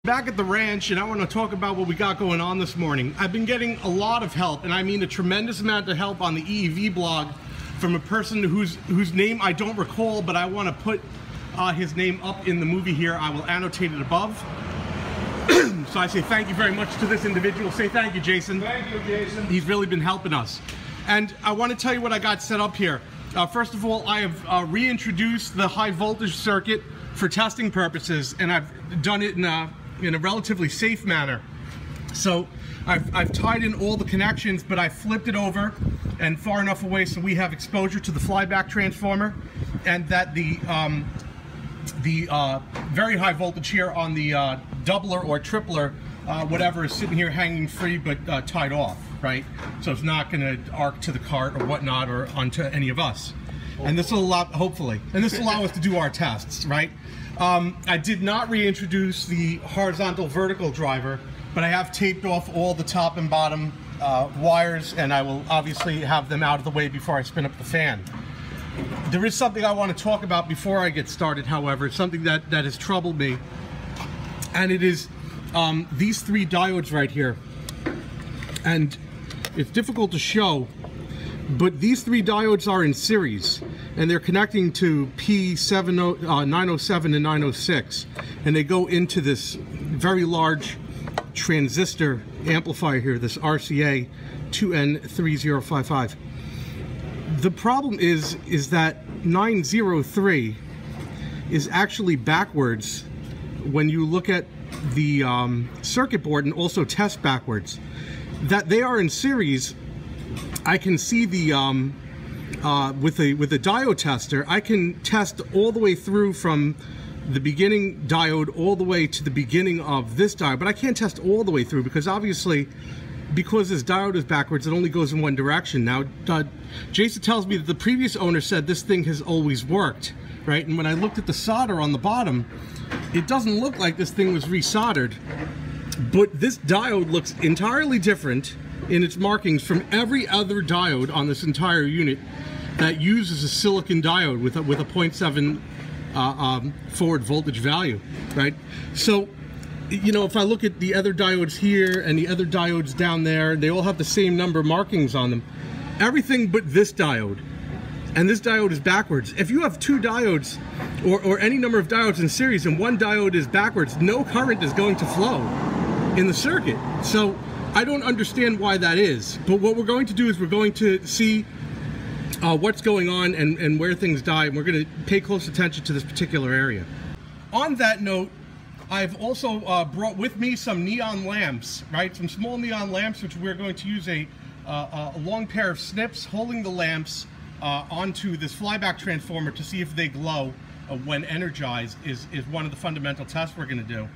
Back at the ranch, and I want to talk about what we got going on this morning. I've been getting a lot of help, and I mean a tremendous amount of help on the EEV blog from a person whose name I don't recall, but I want to put his name up in the movie here. I will annotate it above. So I say thank you very much to this individual. Say thank you, Jason. Thank you, Jason. He's really been helping us. And I want to tell you what I got set up here. First of all, I have reintroduced the high voltage circuit for testing purposes, and I've done it in a relatively safe manner. So I've tied in all the connections, but I flipped it over and far enough away so we have exposure to the flyback transformer, and that the very high voltage here on the doubler or tripler, whatever, is sitting here hanging free but tied off, right? So it's not going to arc to the cart or whatnot or onto any of us. And this will allow, hopefully, and this will allow us to do our tests, right? I did not reintroduce the horizontal vertical driver, but I have taped off all the top and bottom wires, and I will obviously have them out of the way before I spin up the fan. There is something I want to talk about before I get started, however. It's something that has troubled me, and it is these three diodes right here. And it's difficult to show, but these three diodes are in series, and they're connecting to P907 and 906, and they go into this very large transistor amplifier here, this RCA 2N3055. The problem is that 903 is actually backwards when you look at the circuit board and also test backwards. That they are in series, I can see the with a diode tester, I can test all the way through from the beginning diode all the way to the beginning of this diode, but I can't test all the way through because obviously, because this diode is backwards, it only goes in one direction. Now, Jason tells me that the previous owner said this thing has always worked, right? And when I looked at the solder on the bottom, it doesn't look like this thing was resoldered, but this diode looks entirely different in its markings from every other diode on this entire unit that uses a silicon diode with a 0.7 forward voltage value, right? So, you know, if I look at the other diodes here and the other diodes down there, they all have the same number of markings on them. Everything but this diode. And this diode is backwards. If you have two diodes or any number of diodes in series and one diode is backwards, no current is going to flow in the circuit. So I don't understand why that is. But what we're going to do is we're going to see what's going on and where things die, and we're going to pay close attention to this particular area. On that note, I've also brought with me some neon lamps, right? Some small neon lamps, which we're going to use a long pair of snips holding the lamps onto this flyback transformer to see if they glow when energized is one of the fundamental tests we're going to do.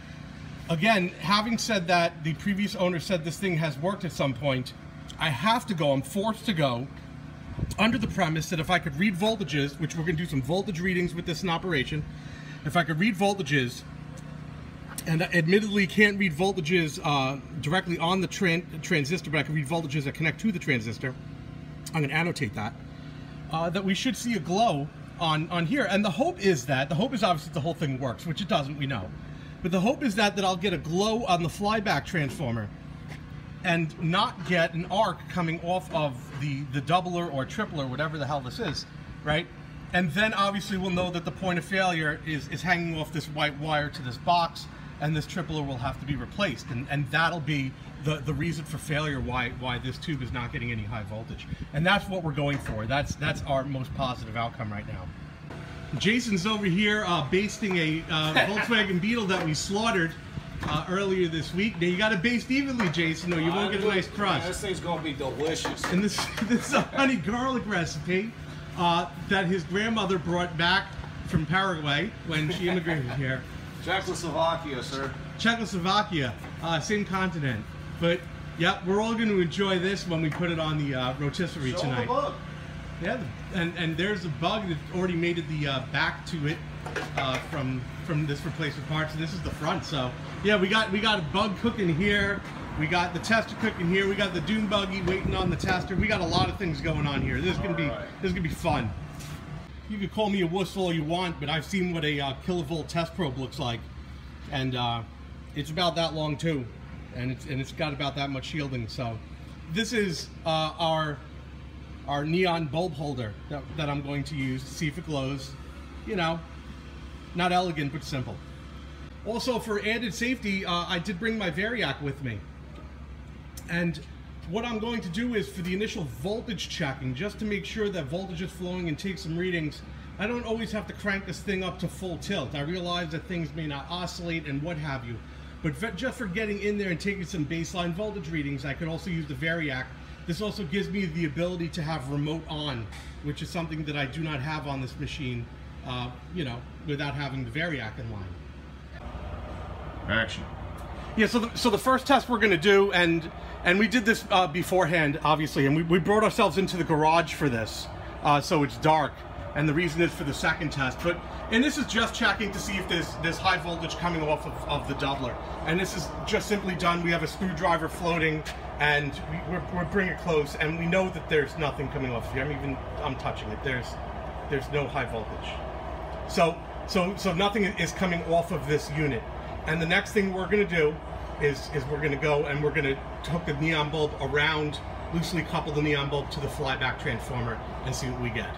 Again, having said that, the previous owner said this thing has worked at some point, I have to go, I'm forced to go, under the premise that if I could read voltages, which we're going to do some voltage readings with this in operation, if I could read voltages, and admittedly can't read voltages directly on the transistor, but I can read voltages that connect to the transistor, I'm going to annotate that, that we should see a glow on here. And the hope is obviously the whole thing works, which it doesn't, we know. But the hope is that I'll get a glow on the flyback transformer and not get an arc coming off of the doubler or tripler, whatever the hell this is, right? And then obviously we'll know that the point of failure is hanging off this white wire to this box, and this tripler will have to be replaced, and that'll be the reason for failure, why this tube is not getting any high voltage. And that's what we're going for. That's our most positive outcome right now. Jason's over here basting a Volkswagen Beetle that we slaughtered earlier this week. Now you got to baste evenly, Jason, or you won't get a nice crust. This thing's gonna be delicious. And this is a honey garlic recipe that his grandmother brought back from Paraguay when she immigrated here. Czechoslovakia, sir. Czechoslovakia, same continent. But yeah, we're all going to enjoy this when we put it on the rotisserie tonight. The bug. Yeah, and there's a bug that already made it the back to it from this replacement part. So this is the front. So yeah, we got a bug cooking here. We got the tester cooking here. We got the dune buggy waiting on the tester. We got a lot of things going on here. This is gonna be fun. You can call me a wuss all you want, but I've seen what a kilovolt test probe looks like, and it's about that long too, and it's got about that much shielding. So this is our neon bulb holder that I'm going to use to see if it glows. You know, not elegant but simple. Also, for added safety, I did bring my variac with me, and what I'm going to do is, for the initial voltage checking, just to make sure that voltage is flowing and take some readings, I don't always have to crank this thing up to full tilt. I realize that things may not oscillate and what have you, but just for getting in there and taking some baseline voltage readings, I could also use the variac. This also gives me the ability to have remote on, which is something that I do not have on this machine, you know, without having the variac in line. Action. Yeah, so the first test we're going to do, and we did this beforehand, obviously, and we brought ourselves into the garage for this, so it's dark, and the reason is for the second test. And this is just checking to see if there's high voltage coming off of the doubler, and this is just simply done. We have a screwdriver floating, and we're bringing it close, and we know that there's nothing coming off here. I'm touching it. There's no high voltage, so nothing is coming off of this unit. And the next thing we're going to do is we're going to go and we're going to hook the neon bulb around, loosely couple the neon bulb to the flyback transformer and see what we get.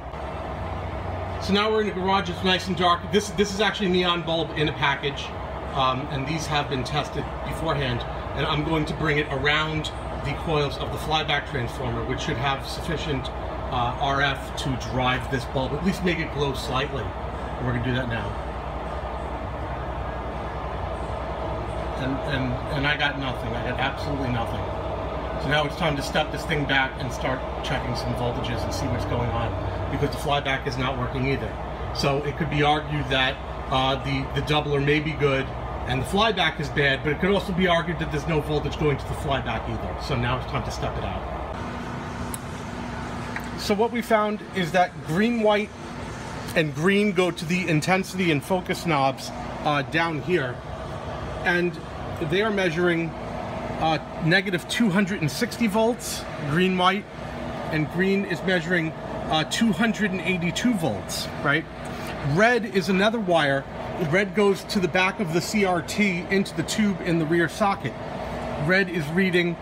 So now we're in the garage. It's nice and dark. This is actually a neon bulb in a package, and these have been tested beforehand. And I'm going to bring it around the coils of the flyback transformer, which should have sufficient RF to drive this bulb, at least make it glow slightly. And we're going to do that now. And I got nothing. I got absolutely nothing. So now it's time to step this thing back and start checking some voltages and see what's going on, because the flyback is not working either. So it could be argued that the doubler may be good and the flyback is bad, but it could also be argued that there's no voltage going to the flyback either. So now it's time to step it out. So what we found is that green, white, and green go to the intensity and focus knobs down here, and they are measuring negative 260 volts, green, white, and green is measuring 282 volts, right? Red is another wire. Red goes to the back of the CRT into the tube in the rear socket. Red is reading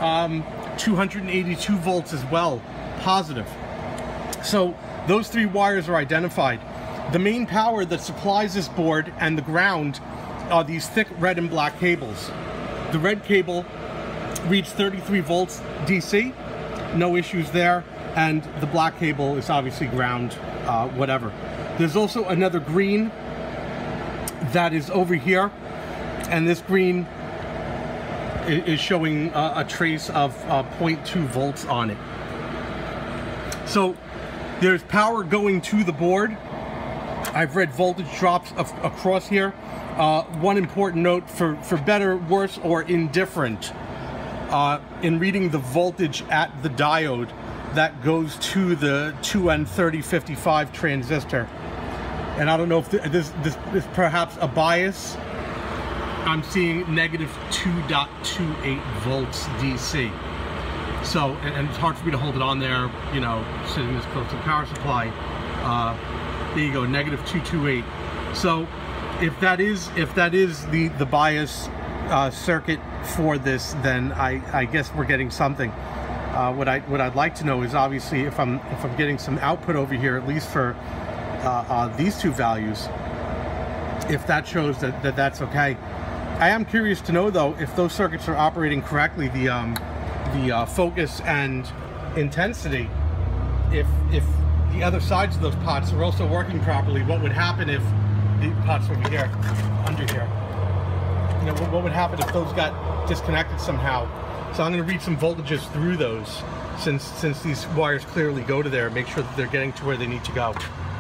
282 volts as well, positive. So those three wires are identified. The main power that supplies this board and the ground are these thick red and black cables. The red cable reads 33 volts DC, no issues there, and the black cable is obviously ground, whatever. There's also another green that is over here, and this green is showing a trace of 0.2 volts on it. So there's power going to the board. I've read voltage drops across here. One important note, for better, worse, or indifferent, in reading the voltage at the diode that goes to the 2N3055 transistor, and I don't know if this is perhaps a bias, I'm seeing negative 2.28 volts DC. So, and it's hard for me to hold it on there, you know, sitting this close to the power supply. There you go, negative 228. So if that is the bias circuit for this, then I guess we're getting something. What I'd like to know is, obviously, if I'm getting some output over here, at least for these two values, if that shows that that's okay. I am curious to know, though, if those circuits are operating correctly, the focus and intensity, if the other sides of those pots are also working properly. What would happen if the pots over here, under here, you know, what would happen if those got disconnected somehow? So I'm going to read some voltages through those, since these wires clearly go to there, make sure that they're getting to where they need to go.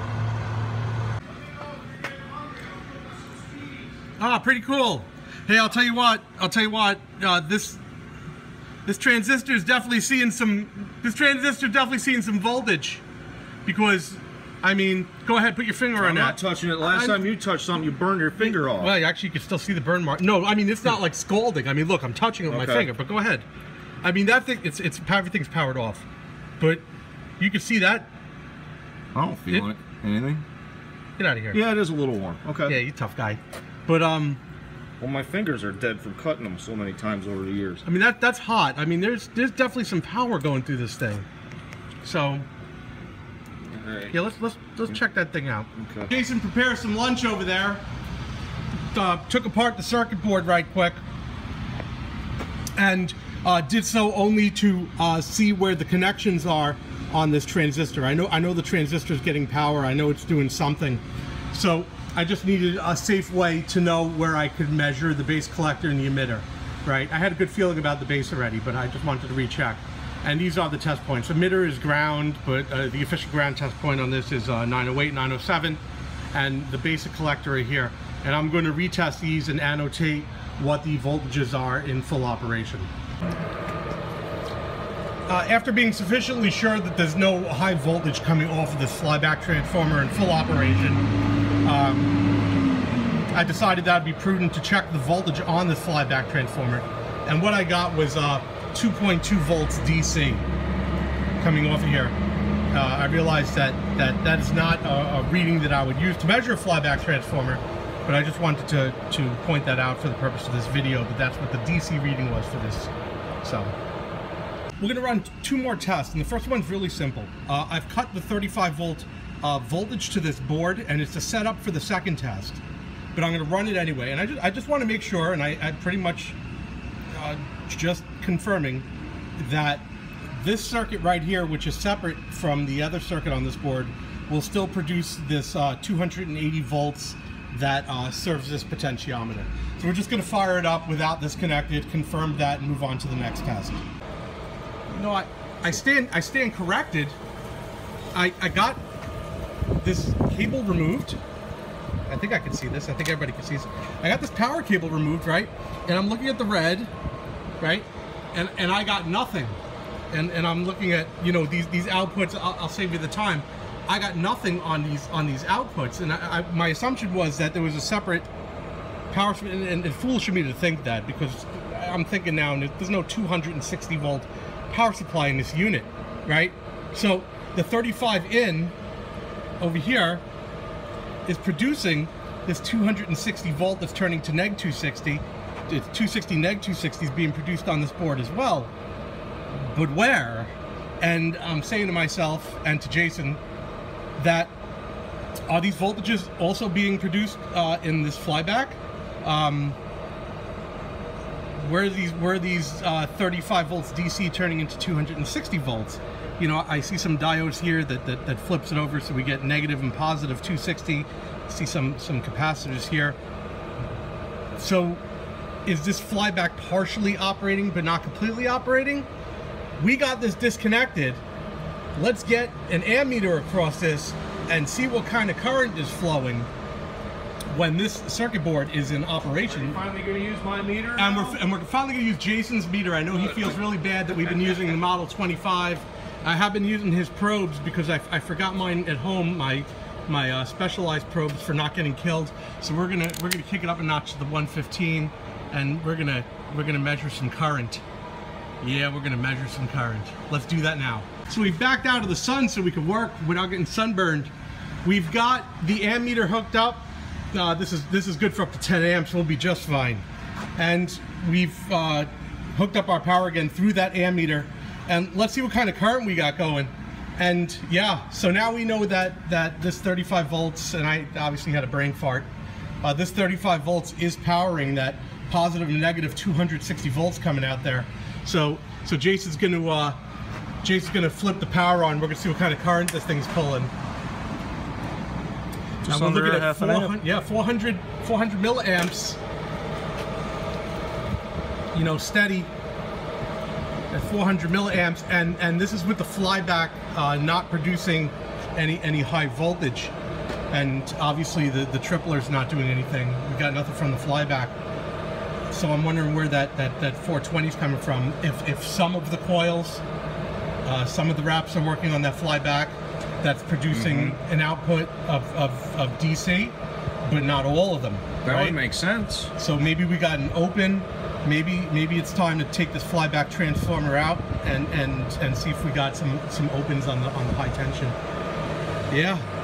Ah, pretty cool. Hey, I'll tell you what, this transistor is definitely seeing some, voltage, because, I mean, go ahead, put your finger on that. I'm not touching it. Last time you touched something, you burned your finger off. Well, actually, you can still see the burn mark. No, I mean, it's not like scalding. I mean, look, I'm touching it with my finger, but go ahead. I mean, that thing, everything's powered off, but you can see that. I don't feel anything. Get out of here. Yeah, it is a little warm. Okay. Yeah, you tough guy. But Well, my fingers are dead from cutting them so many times over the years. I mean, that's hot. I mean, there's definitely some power going through this thing. So, Right. yeah, let's check that thing out. Okay. Jason prepared some lunch over there. Took apart the circuit board right quick, and did so only to see where the connections are on this transistor. I know the transistor is getting power. I know it's doing something. So I just needed a safe way to know where I could measure the base collector and the emitter, right? I had a good feeling about the base already, but I just wanted to recheck. And these are the test points. Emitter is ground, but the official ground test point on this is 908, 907, and the basic collector are here. And I'm going to retest these and annotate what the voltages are in full operation. After being sufficiently sure that there's no high voltage coming off of this flyback transformer in full operation, I decided that would be prudent to check the voltage on this flyback transformer. And what I got was 2.2 volts DC coming off of here. I realized that is not a reading that I would use to measure a flyback transformer, but I just wanted to point that out for the purpose of this video, that that's what the DC reading was for this. So we're going to run two more tests, and the first one's really simple. I've cut the 35 volt voltage to this board, and it's a setup for the second test, but I'm going to run it anyway. And I just want to make sure, and I pretty much just confirming that this circuit right here, which is separate from the other circuit on this board, will still produce this 280 volts that serves this potentiometer. So we're just going to fire it up without this connected, confirm that, and move on to the next test. You know, I stand corrected. I got this cable removed. I think I can see this. I think everybody can see this. I got this power cable removed, right? And I'm looking at the red, right? And I got nothing. And I'm looking at, you know, these outputs. I'll save you the time. I got nothing on these outputs, and my assumption was that there was a separate power, and it's foolish of me to think that, because I'm thinking now there's no 260 volt power supply in this unit, right? So the 35 in over here is producing this 260 volt that's turning to neg 260. It's 260 neg 260 is being produced on this board as well, but where? And I'm saying to myself and to Jason that are these voltages also being produced in this flyback? Where are these 35 volts DC turning into 260 volts? You know, I see some diodes here that flips it over, so we get negative and positive 260. I see some capacitors here. So is this flyback partially operating but not completely operating? We got this disconnected. Let's get an ammeter across this and see what kind of current is flowing when this circuit board is in operation. Are you finally going to use my meter? And we're finally going to use Jason's meter. I know he feels really bad that we've been using the Model 25. I have been using his probes because I forgot mine at home, my specialized probes, for not getting killed. So we're gonna kick it up a notch to the 115, and we're gonna measure some current. Yeah, we're gonna measure some current. Let's do that now. So we've backed out of the sun so we can work without getting sunburned. We've got the ammeter hooked up. This is good for up to 10 amps. We'll be just fine. And we've hooked up our power again through that ammeter. And let's see what kind of current we got going. And yeah, so now we know that this 35 volts, and I obviously had a brain fart. This 35 volts is powering that positive and negative 260 volts coming out there. So Jason's gonna flip the power on. We're gonna see what kind of current this thing's pulling. Just under looking at half an amp. Yeah, 400 milliamps. You know, steady at 400 milliamps, and this is with the flyback not producing any high voltage, and obviously the tripler's not doing anything. We got nothing from the flyback. So I'm wondering where that 420 is coming from. If some of the coils, some of the wraps are working on that flyback, that's producing an output of DC, but not all of them. That right? would make sense. So maybe we got an open. Maybe it's time to take this flyback transformer out and see if we got some opens on the high tension. Yeah.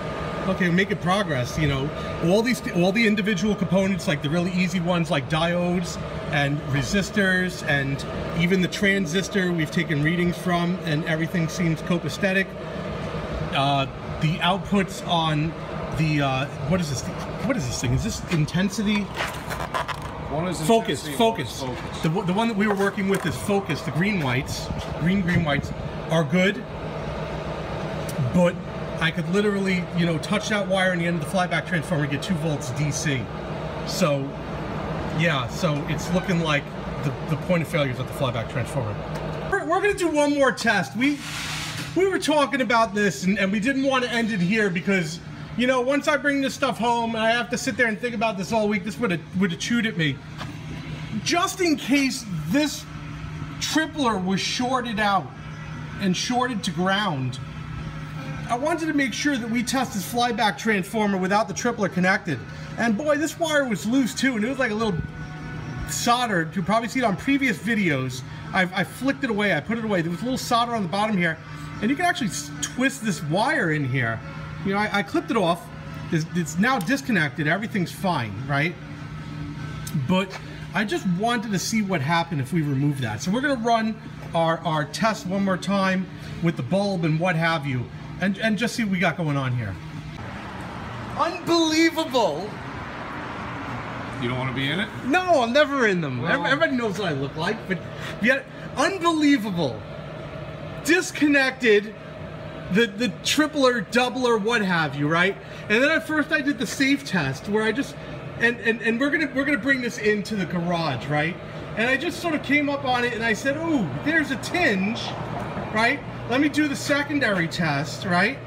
Okay, we're making progress. You know, all the individual components, like the really easy ones, like diodes and resistors, and even the transistor, we've taken readings from, and everything seems copacetic. The outputs on the what is this? What is this thing? Is this intensity? One is Focus. focus. The one that we were working with is focus. The green whites are good, but I could literally, you know, touch that wire on the end of the flyback transformer and get 2 volts DC. So, yeah, so it's looking like the point of failure is at the flyback transformer. We're gonna do one more test. We were talking about this, and we didn't want to end it here because, you know, once I bring this stuff home and I have to sit there and think about this all week, this would have chewed at me. Just in case this tripler was shorted out and shorted to ground, I wanted to make sure that we test this flyback transformer without the tripler connected. And boy, this wire was loose too, and it was like a little soldered. You'll probably see it on previous videos. I flicked it away, I put it away. There was a little solder on the bottom here, and you can actually twist this wire in here. You know, I clipped it off. It's now disconnected. Everything's fine, right? But I just wanted to see what happened if we remove that. So we're going to run our test one more time with the bulb and what have you, and just see what we got going on here. Unbelievable! You don't want to be in it? No, I'm never in them. Well, everybody knows what I look like, but yet unbelievable. Disconnected the tripler, doubler, what have you, right? And then at first I did the safe test where I just and we're gonna bring this into the garage, right? And I just sort of came up on it and I said, oh, there's a tinge, right? Let me do the secondary test, right?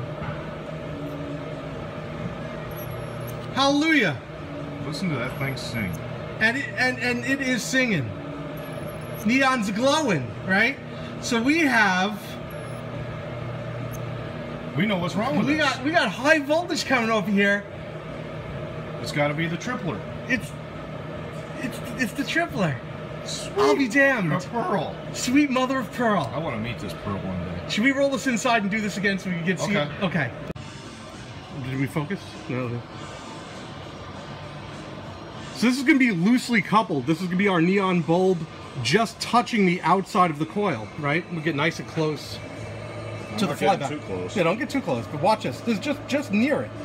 Hallelujah. Listen to that thing sing. And it is singing. Neon's glowing, right? So we know what's wrong with this. We got high voltage coming over here. It's got to be the tripler. It's the tripler. Sweet. I'll be damned. A pearl. Sweet mother of pearl. I want to meet this pearl one day. Should we roll this inside and do this again so we can get see it? Okay. Did we focus? No. So this is going to be loosely coupled. This is going to be our neon bulb just touching the outside of the coil, right? We'll get nice and close to the flyback. Too close. Yeah, don't get too close, but watch this. This is just near it.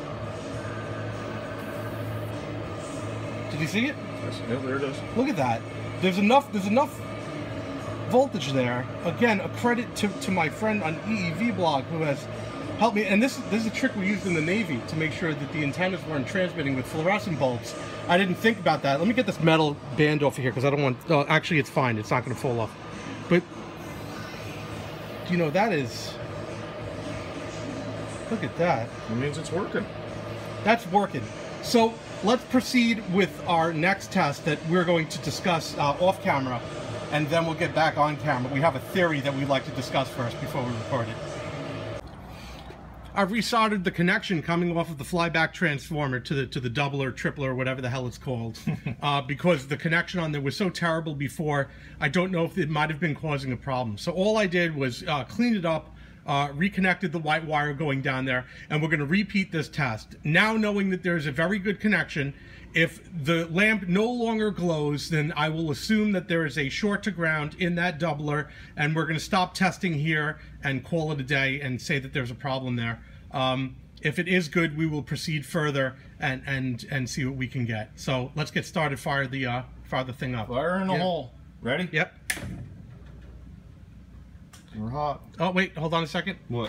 Did you see it? Yeah, there it is. Look at that. There's enough voltage there. Again, a credit to my friend on EEV blog who has helped me. And this is a trick we used in the Navy to make sure that the antennas weren't transmitting with fluorescent bulbs. I didn't think about that. Let me get this metal band off of here because I don't want... actually, it's fine. It's not going to fall off. But, you know, that is... Look at that. It means it's working. That's working. So let's proceed with our next test that we're going to discuss off camera, and then we'll get back on camera. We have a theory that we'd like to discuss first before we record it. I've resoldered the connection coming off of the flyback transformer to the doubler, tripler, whatever the hell it's called, because the connection on there was so terrible before. I don't know if it might have been causing a problem. So all I did was clean it up, reconnected the white wire going down there, and we're going to repeat this test. Now knowing that there's a very good connection, if the lamp no longer glows, then I will assume that there is a short to ground in that doubler, and we're going to stop testing here and call it a day and say that there's a problem there. If it is good, we will proceed further and see what we can get. So let's get started. Fire the thing up. Fire in the hole. Ready? Yep. We're hot. Oh wait, hold on a second. What?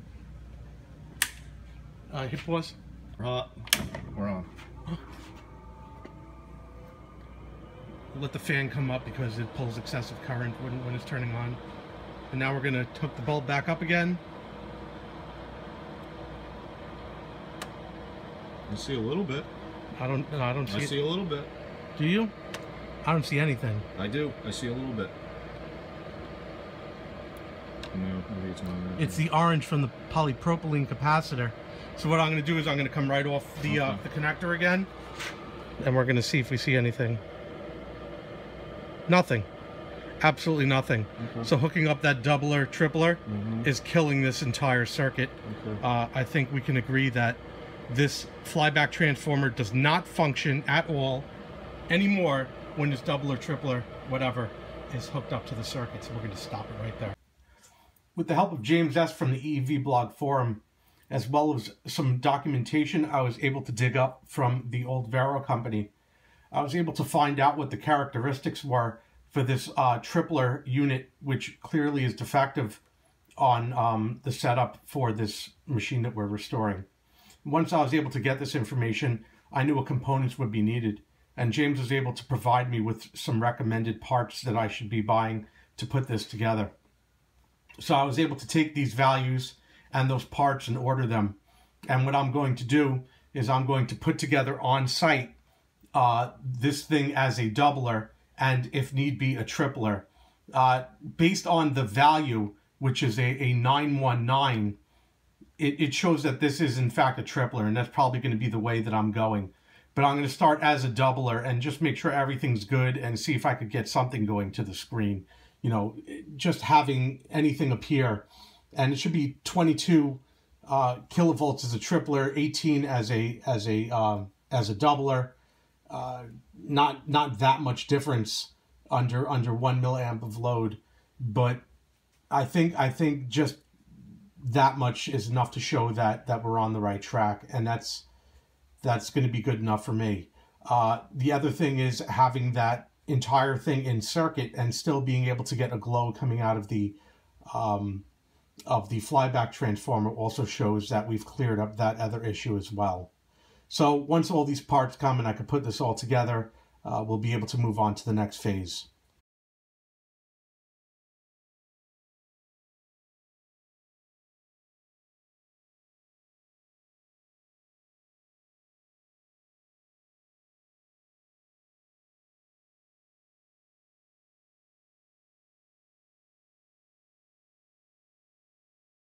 Hit pause. We're hot. We're on. Let the fan come up because it pulls excessive current when it's turning on. And now we're going to hook the bulb back up again. I see a little bit. I don't see it. I see a little bit. Do you? I don't see anything. I do. I see a little bit. No, maybe it's not. It's the orange from the polypropylene capacitor. So what I'm going to do is I'm going to come right off the connector again, and we're going to see if we see anything. Nothing. Absolutely nothing. Okay. So hooking up that doubler, tripler Mm-hmm. is killing this entire circuit. Okay. I think we can agree that this flyback transformer does not function at all anymore when this doubler, tripler, whatever, is hooked up to the circuit. So we're going to stop it right there. With the help of James S. from the EEV blog forum, as well as some documentation I was able to dig up from the old Vero company, I was able to find out what the characteristics were for this tripler unit, which clearly is defective on the setup for this machine that we're restoring. Once I was able to get this information, I knew what components would be needed, and James was able to provide me with some recommended parts that I should be buying to put this together. So I was able to take these values and those parts and order them. And what I'm going to do is I'm going to put together on site this thing as a doubler and, if need be, a tripler. Based on the value, which is a 919, it shows that this is in fact a tripler, and that's probably going to be the way that I'm going. But I'm going to start as a doubler and just make sure everything's good and see if I could get something going to the screen. You know, just having anything appear. And it should be 22 kilovolts as a tripler, 18 as a doubler. Not that much difference under 1 milliamp of load, but I think just that much is enough to show that we're on the right track, and that's going to be good enough for me. The other thing is having that entire thing in circuit and still being able to get a glow coming out of the flyback transformer also shows that we've cleared up that other issue as well. So once all these parts come and I can put this all together, we'll be able to move on to the next phase.